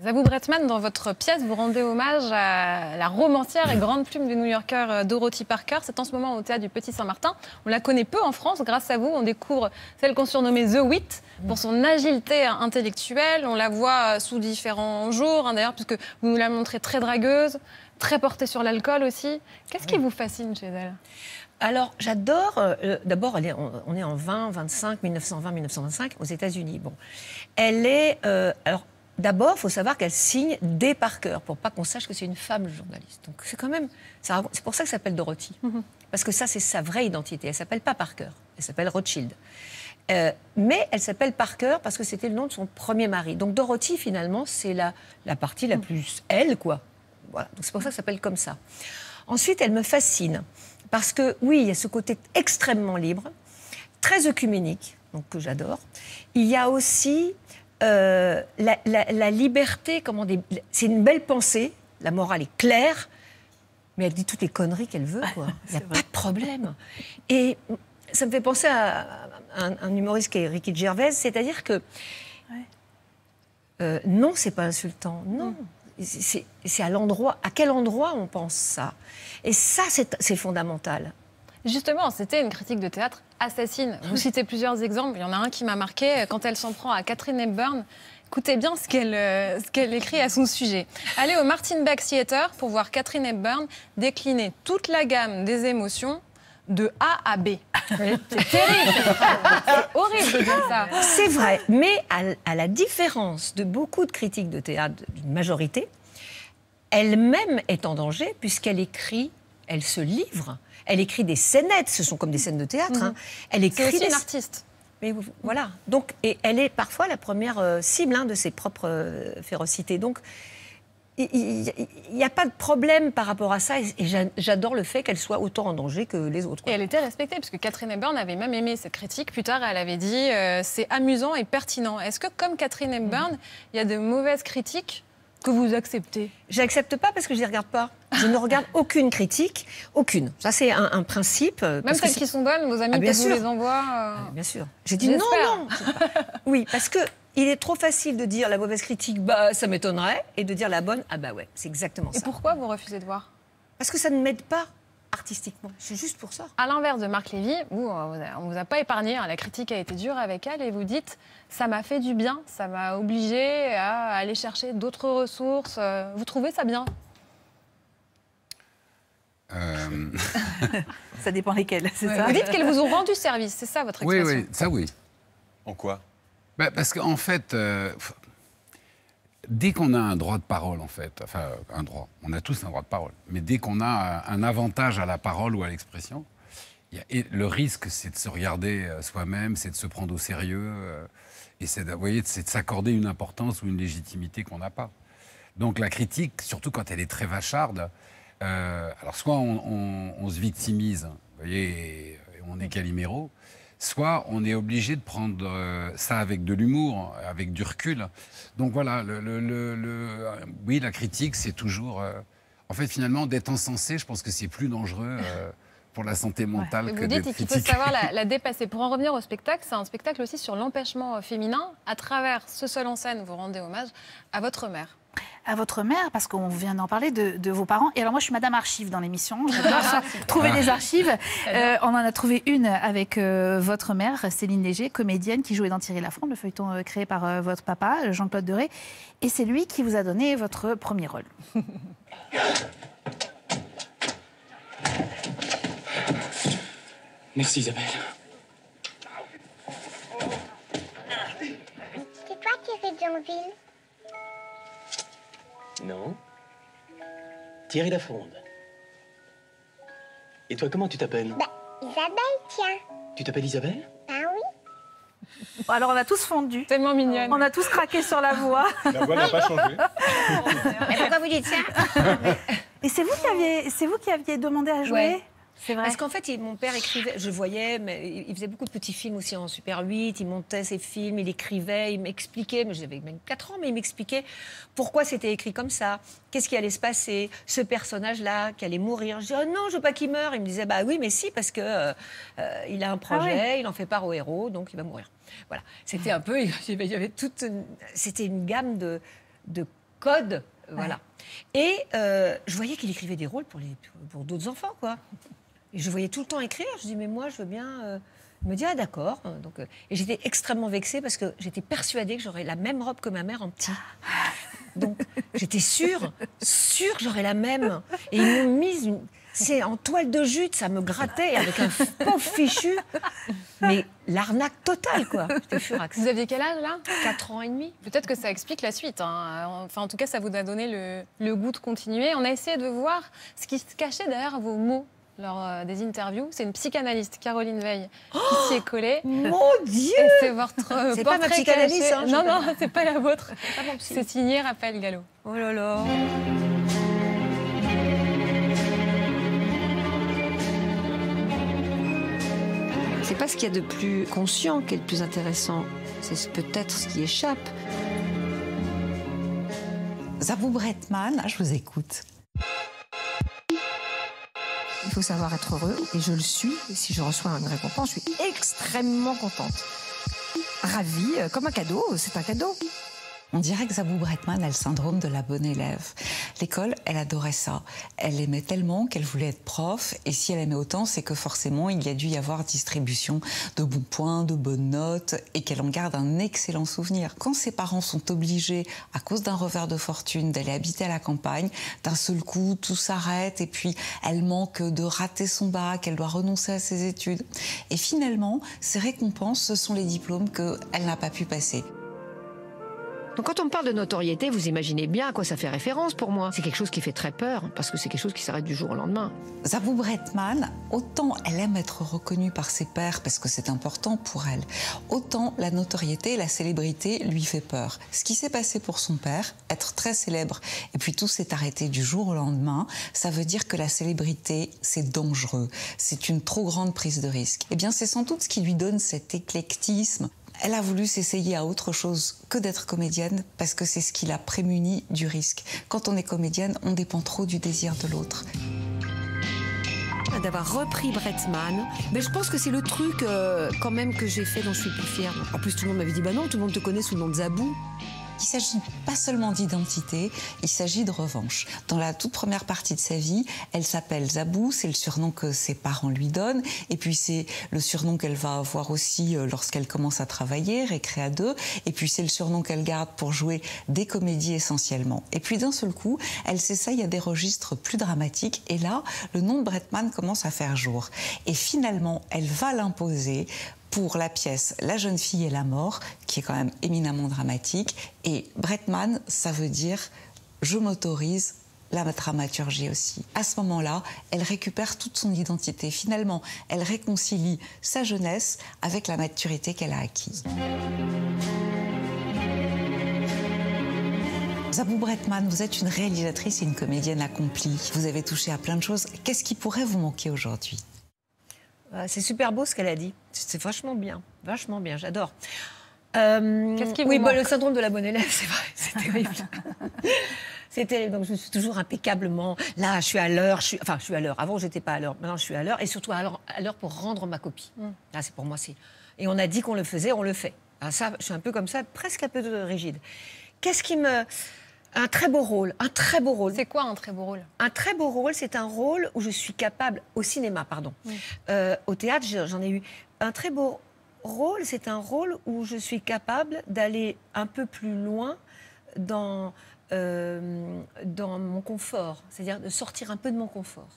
Zabou Bretman, dans votre pièce, vous rendez hommage à la romancière et grande plume du New-Yorker Dorothy Parker. C'est en ce moment au théâtre du Petit Saint-Martin. On la connaît peu en France. Grâce à vous, on découvre celle qu'on surnommait The Wit pour son agilité intellectuelle. On la voit sous différents jours, d'ailleurs, puisque vous nous la montrez très dragueuse, très portée sur l'alcool aussi. Qu'est-ce qui vous fascine chez elle ? Alors, j'adore... D'abord, on est en 1920-1925, aux États-Unis. Bon. Elle est... alors, d'abord, il faut savoir qu'elle signe D. Parker, pour pas qu'on sache que c'est une femme journaliste. Donc, c'est quand même... C'est pour ça qu'elle s'appelle Dorothy. Parce que ça, c'est sa vraie identité. Elle ne s'appelle pas Parker. Elle s'appelle Rothschild. Mais elle s'appelle Parker parce que c'était le nom de son premier mari. Donc, Dorothy, finalement, c'est la partie la plus elle, quoi. Voilà. Donc, c'est pour ça qu'elle s'appelle comme ça. Ensuite, elle me fascine. Parce que, oui, il y a ce côté extrêmement libre, très œcuménique, donc que j'adore. Il y a aussi la liberté, c'est une belle pensée, la morale est claire, mais elle dit toutes les conneries qu'elle veut, quoi. Il n'y a pas de problème. Et ça me fait penser à un humoriste qui est Ricky Gervais, c'est-à-dire que non, c'est pas insultant, non. C'est à l'endroit, à quel endroit on pense ça. Et ça, c'est fondamental. Justement, c'était une critique de théâtre assassine. Vous citez plusieurs exemples. Il y en a un qui m'a marqué quand elle s'en prend à Katharine Hepburn. Écoutez bien ce qu'elle écrit à son sujet. Allez au Martin Beck Theatre pour voir Katharine Hepburn décliner toute la gamme des émotions de A à B. C'est terrible, c'est horrible de dire ça. C'est vrai, mais à la différence de beaucoup de critiques de théâtre, d'une majorité, elle-même est en danger puisqu'elle écrit, elle se livre, elle écrit des scénettes, ce sont comme des scènes de théâtre. Elle écrit c'est aussi une artiste. Mais voilà, donc, et elle est parfois la première cible de ses propres férocités. Donc, il n'y a pas de problème par rapport à ça, et j'adore le fait qu'elle soit autant en danger que les autres. Et elle était respectée, puisque Katharine Hepburn avait même aimé cette critique. Plus tard, elle avait dit c'est amusant et pertinent. Est-ce que, comme Katharine Hepburn, il y a de mauvaises critiques que vous acceptez? J'accepte pas parce que je les regarde pas. Je ne regarde aucune critique, aucune. Ça, c'est un principe. Même celles qui sont bonnes, vos amis peut-être vous les envoient Bien sûr. J'ai dit non. Oui, parce que il est trop facile de dire la mauvaise critique, bah ça m'étonnerait, et de dire la bonne, ah bah ouais, c'est exactement ça. Et pourquoi vous refusez de voir? Parce que ça ne m'aide pas artistiquement. C'est juste pour ça. À l'inverse de Marc Lévy, vous, on ne vous a pas épargné. La critique a été dure avec elle et vous dites ça m'a fait du bien, ça m'a obligé à aller chercher d'autres ressources. Vous trouvez ça bien? Ça dépend lesquelles, c'est ça? Vous dites qu'elles vous ont rendu service, c'est ça votre expression? Oui, ça oui. En quoi? Parce qu'en fait, dès qu'on a un droit de parole, en fait, enfin, un droit, on a tous un droit de parole, mais dès qu'on a un avantage à la parole ou à l'expression, le risque, c'est de se regarder soi-même, c'est de se prendre au sérieux, et c'est de s'accorder une importance ou une légitimité qu'on n'a pas. Donc la critique, surtout quand elle est très vacharde, alors soit on se victimise, vous voyez, et on est Calimero, soit on est obligé de prendre ça avec de l'humour, avec du recul. Donc voilà, oui, la critique, c'est toujours... en fait, finalement, d'être encensé, je pense que c'est plus dangereux pour la santé mentale que d'être critiqué. Vous dites qu'il faut savoir la dépasser. Pour en revenir au spectacle, c'est un spectacle aussi sur l'empêchement féminin. À travers ce seul en scène, vous rendez hommage à votre mère. À votre mère, parce qu'on vient d'en parler de vos parents. Et alors moi, je suis Madame Archive dans l'émission. J'adore trouver des archives. On en a trouvé une avec votre mère, Céline Léger, comédienne qui jouait dans Thierry Lafronde, le feuilleton créé par votre papa, Jean-Claude Deray. Et c'est lui qui vous a donné votre premier rôle. Merci Isabelle. C'est toi Thierry Joinville? Non. Thierry Lafronde. Et toi, comment tu t'appelles? Bah, Isabelle, tiens. Tu t'appelles Isabelle? Ah oui. Alors on a tous fondu. Tellement mignonne. On a tous craqué sur la voix. La voix n'a pas changé. Mais pourquoi vous dites ça? Et c'est vous qui aviez demandé à jouer? Ouais. C'est vrai. Parce qu'en fait, mon père écrivait, je le voyais, mais il faisait beaucoup de petits films aussi en Super 8, il montait ses films, il écrivait, il m'expliquait, mais j'avais même 4 ans, mais il m'expliquait pourquoi c'était écrit comme ça, qu'est-ce qui allait se passer, ce personnage-là qui allait mourir. Je disais, oh non, je veux pas qu'il meure. Il me disait, bah oui, mais si, parce que il a un projet, il en fait part au héros, donc il va mourir. Voilà, c'était un peu, il y avait toute, c'était une gamme de code. Voilà. Et je voyais qu'il écrivait des rôles pour d'autres enfants, quoi. Et je voyais tout le temps écrire. Je dis, mais moi, je veux bien... Il me dit, ah d'accord. Donc, et j'étais extrêmement vexée parce que j'étais persuadée que j'aurais la même robe que ma mère en petit. Donc, j'étais sûre que j'aurais la même. Et ils m'ont mise c'est en toile de jute, ça me grattait avec un pauvre fichu. Mais l'arnaque totale, quoi. J'étais furax. Vous aviez quel âge, là? 4 ans et demi. Peut-être que ça explique la suite. Hein. Enfin, en tout cas, ça vous a donné le goût de continuer. On a essayé de voir ce qui se cachait derrière vos mots lors des interviews. C'est une psychanalyste, Caroline Veil, qui s'y est collée. Mon Dieu! Et c'est votre C'est pas ma portrait psychanalyste, caché. hein, Non, c'est pas la vôtre. Pas mon psy. C'est signé Raphaël Gallo. Oh là là. C'est pas ce qu'il y a de plus conscient qui est le plus intéressant. C'est peut-être ce qui échappe. Zabou Bretman, je vous écoute. Il faut savoir être heureux, et je le suis. Et si je reçois une récompense, je suis extrêmement contente. Ravie, comme un cadeau, c'est un cadeau. On dirait que Zabou Bretman a le syndrome de la bonne élève. L'école, elle adorait ça. Elle aimait tellement qu'elle voulait être prof. Et si elle aimait autant, c'est que forcément, il y a dû y avoir distribution de bons points, de bonnes notes, et qu'elle en garde un excellent souvenir. Quand ses parents sont obligés, à cause d'un revers de fortune, d'aller habiter à la campagne, d'un seul coup, tout s'arrête, et puis elle manque de rater son bac, elle doit renoncer à ses études. Et finalement, ses récompenses, ce sont les diplômes qu'elle n'a pas pu passer. Donc quand on me parle de notoriété, vous imaginez bien à quoi ça fait référence pour moi. C'est quelque chose qui fait très peur, parce que c'est quelque chose qui s'arrête du jour au lendemain. Zabou Bretman, autant elle aime être reconnue par ses pairs parce que c'est important pour elle, autant la notoriété et la célébrité lui fait peur. Ce qui s'est passé pour son père, être très célèbre, et puis tout s'est arrêté du jour au lendemain, ça veut dire que la célébrité, c'est dangereux, c'est une trop grande prise de risque. Eh bien, c'est sans doute ce qui lui donne cet éclectisme. Elle a voulu s'essayer à autre chose que d'être comédienne parce que c'est ce qui l'a prémunie du risque. Quand on est comédienne, on dépend trop du désir de l'autre. D'avoir repris Bretman, mais je pense que c'est le truc quand même que j'ai fait dont je suis plus fière. En plus, tout le monde m'avait dit, bah non, tout le monde te connaît sous le nom de Zabou. Il ne s'agit pas seulement d'identité, il s'agit de revanche. Dans la toute première partie de sa vie, elle s'appelle Zabou, c'est le surnom que ses parents lui donnent, et puis c'est le surnom qu'elle va avoir aussi lorsqu'elle commence à travailler, Récré à 2, et puis c'est le surnom qu'elle garde pour jouer des comédies essentiellement. Et puis d'un seul coup, elle s'essaye à des registres plus dramatiques, et là, le nom de Bretman commence à faire jour. Et finalement, elle va l'imposer pour la pièce La jeune fille et la mort, qui est quand même éminemment dramatique. Et Bretman, ça veut dire « je m'autorise » la dramaturgie aussi. À ce moment-là, elle récupère toute son identité. Finalement, elle réconcilie sa jeunesse avec la maturité qu'elle a acquise. Zabou Bretman, vous êtes une réalisatrice et une comédienne accomplie. Vous avez touché à plein de choses. Qu'est-ce qui pourrait vous manquer aujourd'hui ? C'est super beau ce qu'elle a dit. C'est vachement bien, j'adore. Qu'est-ce qui vous oui, manque? Le syndrome de la bonne élève, c'est vrai, c'est terrible. C'est terrible, donc je suis toujours impeccablement... Là, je suis à l'heure, je suis à l'heure. Avant, j'étais pas à l'heure, maintenant je suis à l'heure, et surtout à l'heure pour rendre ma copie. Là, c'est pour moi, c'est... Et on a dit qu'on le faisait, on le fait. Alors ça, je suis un peu comme ça, presque un peu rigide. Qu'est-ce qui me... Un très beau rôle. C'est quoi un très beau rôle? Un très beau rôle, c'est un rôle où je suis capable, au cinéma, pardon. Au théâtre, j'en ai eu. Un très beau rôle, c'est un rôle où je suis capable d'aller un peu plus loin dans mon confort. C'est-à-dire de sortir un peu de mon confort.